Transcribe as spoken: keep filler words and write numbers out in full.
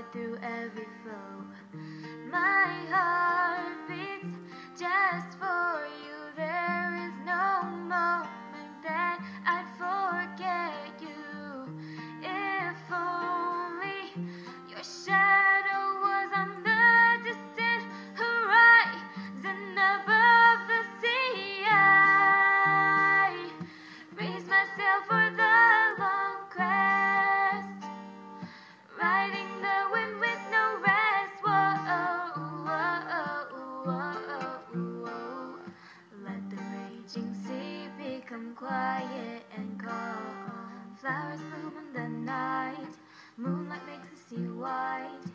through every flow. My heart beats just for you. There is no moment that I'd forget you. If only your shadow was on the distant horizon above the sea. I raise myself for the long quest, riding the wind with no rest. Whoa, whoa, whoa, whoa. Let the raging sea become quiet and calm. Flowers bloom in the night, moonlight makes the sea white.